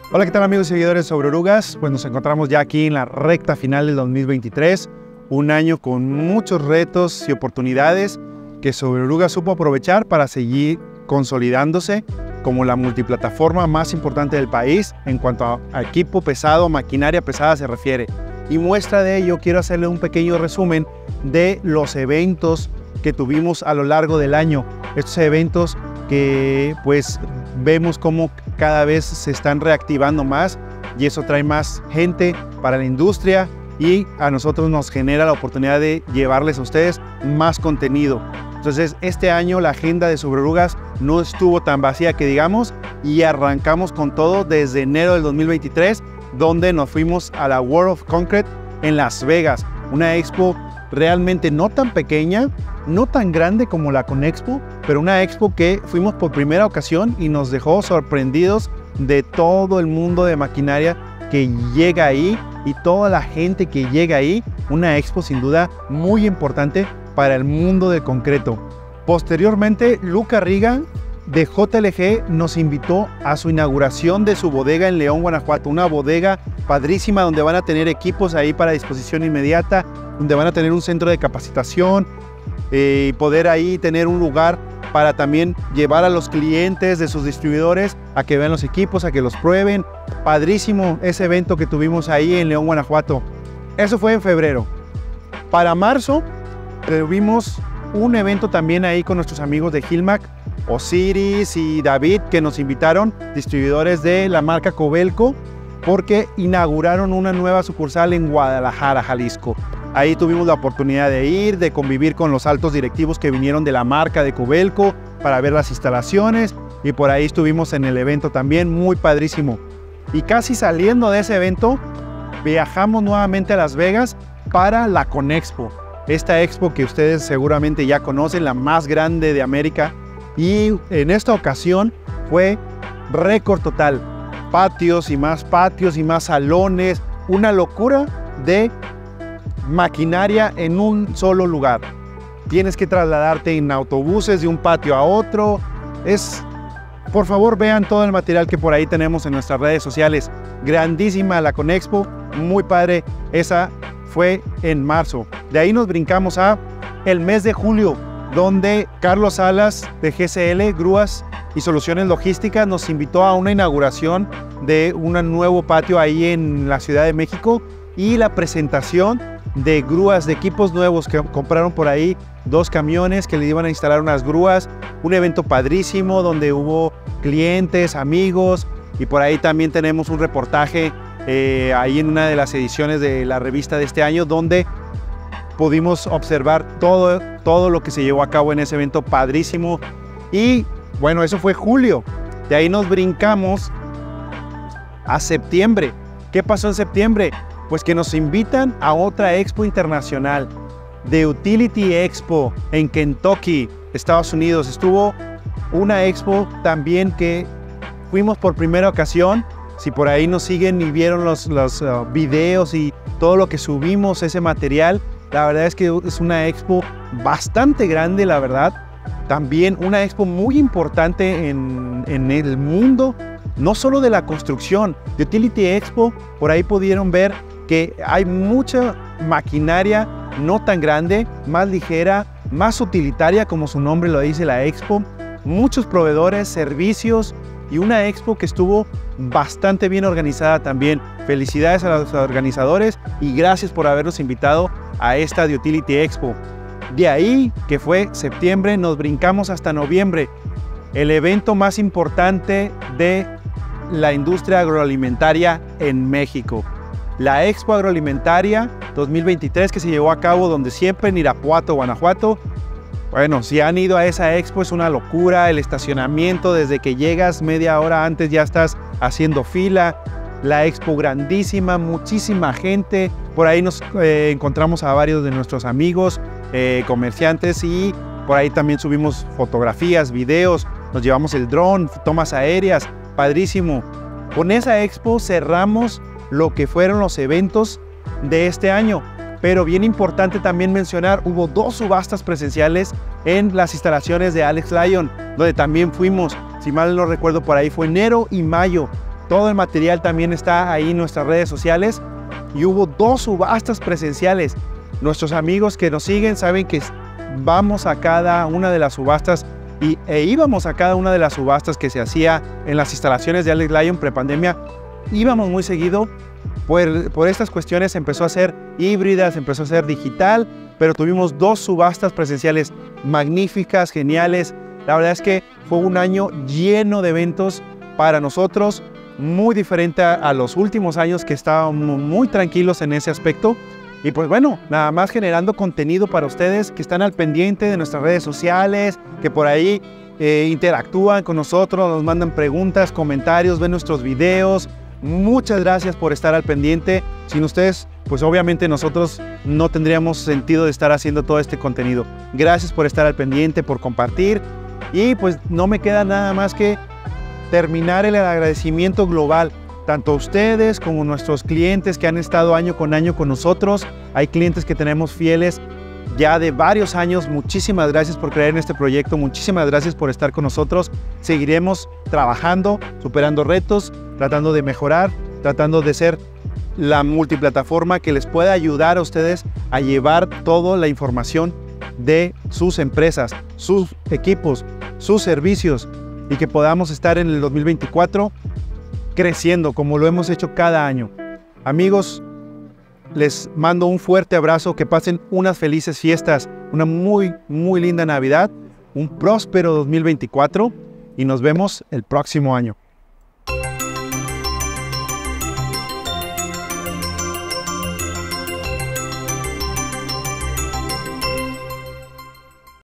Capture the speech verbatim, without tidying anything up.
Hola, ¿qué tal amigos y seguidores sobre orugas? Pues nos encontramos ya aquí en la recta final del dos mil veintitrés, un año con muchos retos y oportunidades que Sobre Orugas supo aprovechar para seguir consolidándose como la multiplataforma más importante del país en cuanto a, a equipo pesado, maquinaria pesada se refiere. Y muestra de ello, quiero hacerle un pequeño resumen de los eventos que tuvimos a lo largo del año. Estos eventos que pues vemos como cada vez se están reactivando más y eso trae más gente para la industria y a nosotros nos genera la oportunidad de llevarles a ustedes más contenido. Entonces este año la agenda de Sobre Orugas no estuvo tan vacía que digamos y arrancamos con todo desde enero del dos mil veintitrés, donde nos fuimos a la World of Concrete en Las Vegas, una expo realmente no tan pequeña, no tan grande como la Conexpo, pero una expo que fuimos por primera ocasión y nos dejó sorprendidos de todo el mundo de maquinaria que llega ahí y toda la gente que llega ahí. Una expo sin duda muy importante para el mundo del concreto. Posteriormente, Luca Riga de J L G nos invitó a su inauguración de su bodega en León, Guanajuato, una bodega padrísima donde van a tener equipos ahí para disposición inmediata, donde van a tener un centro de capacitación y eh, poder ahí tener un lugar para también llevar a los clientes de sus distribuidores a que vean los equipos, a que los prueben. Padrísimo ese evento que tuvimos ahí en León, Guanajuato. Eso fue en febrero. Para marzo tuvimos un evento también ahí con nuestros amigos de Gilmac, Osiris y David, que nos invitaron, distribuidores de la marca Cobelco, porque inauguraron una nueva sucursal en Guadalajara, Jalisco. Ahí tuvimos la oportunidad de ir, de convivir con los altos directivos que vinieron de la marca de Cobelco para ver las instalaciones y por ahí estuvimos en el evento también, muy padrísimo. Y casi saliendo de ese evento, viajamos nuevamente a Las Vegas para la Conexpo. Esta expo que ustedes seguramente ya conocen, la más grande de América. Y en esta ocasión fue récord total. Patios y más patios y más salones. Una locura de maquinaria en un solo lugar. Tienes que trasladarte en autobuses de un patio a otro. Es, por favor, vean todo el material que por ahí tenemos en nuestras redes sociales. Grandísima la Conexpo, muy padre. Esa fue en marzo. De ahí nos brincamos a el mes de julio, donde Carlos Salas de G C L, Grúas y Soluciones Logísticas, nos invitó a una inauguración de un nuevo patio ahí en la Ciudad de México y la presentación de grúas, de equipos nuevos que compraron por ahí, dos camiones que le iban a instalar unas grúas, un evento padrísimo donde hubo clientes, amigos y por ahí también tenemos un reportaje eh, ahí en una de las ediciones de la revista de este año donde pudimos observar todo, todo lo que se llevó a cabo en ese evento padrísimo. Y bueno, eso fue julio. De ahí nos brincamos a septiembre. ¿Qué pasó en septiembre? Pues que nos invitan a otra expo internacional, The Utility Expo en Kentucky, Estados Unidos. Estuvo una expo también que fuimos por primera ocasión. Si por ahí nos siguen y vieron los, los uh, videos y todo lo que subimos, ese material, la verdad es que es una expo bastante grande, la verdad. También una expo muy importante en, en el mundo, no solo de la construcción. The Utility Expo, por ahí pudieron ver que hay mucha maquinaria no tan grande, más ligera, más utilitaria, como su nombre lo dice la expo. Muchos proveedores, servicios y una expo que estuvo bastante bien organizada también. Felicidades a los organizadores y gracias por habernos invitado a esta The Utility Expo. De ahí, que fue septiembre, nos brincamos hasta noviembre, el evento más importante de la industria agroalimentaria en México. La Expo Agroalimentaria dos mil veintitrés, que se llevó a cabo donde siempre en Irapuato, Guanajuato. Bueno, si han ido a esa expo es una locura, el estacionamiento, desde que llegas media hora antes ya estás haciendo fila. La expo grandísima, muchísima gente. Por ahí nos eh, encontramos a varios de nuestros amigos, eh, comerciantes, y por ahí también subimos fotografías, videos, nos llevamos el dron, tomas aéreas, padrísimo. Con esa expo cerramos lo que fueron los eventos de este año. Pero bien importante también mencionar, hubo dos subastas presenciales en las instalaciones de Alex Lyon, donde también fuimos, si mal no recuerdo, por ahí fue enero y mayo. Todo el material también está ahí en nuestras redes sociales y hubo dos subastas presenciales. Nuestros amigos que nos siguen saben que vamos a cada una de las subastas y, e íbamos a cada una de las subastas que se hacía en las instalaciones de Alex Lion prepandemia. Íbamos muy seguido. Por, por estas cuestiones empezó a ser híbridas, empezó a ser digital, pero tuvimos dos subastas presenciales magníficas, geniales. La verdad es que fue un año lleno de eventos para nosotros, muy diferente a, a los últimos años que estábamos muy tranquilos en ese aspecto. Y pues bueno, nada más generando contenido para ustedes que están al pendiente de nuestras redes sociales, que por ahí eh, interactúan con nosotros, nos mandan preguntas, comentarios, ven nuestros videos. Muchas gracias por estar al pendiente. Sin ustedes, pues obviamente nosotros no tendríamos sentido de estar haciendo todo este contenido. Gracias por estar al pendiente, por compartir. Y pues no me queda nada más que terminar el agradecimiento global, tanto a ustedes como a nuestros clientes que han estado año con año con nosotros. Hay clientes que tenemos fieles ya de varios años. Muchísimas gracias por creer en este proyecto, muchísimas gracias por estar con nosotros. Seguiremos trabajando, superando retos, tratando de mejorar, tratando de ser la multiplataforma que les pueda ayudar a ustedes a llevar toda la información de sus empresas, sus equipos, sus servicios, y que podamos estar en el dos mil veinticuatro creciendo como lo hemos hecho cada año. Amigos, les mando un fuerte abrazo, que pasen unas felices fiestas, una muy, muy linda Navidad, un próspero dos mil veinticuatro y nos vemos el próximo año.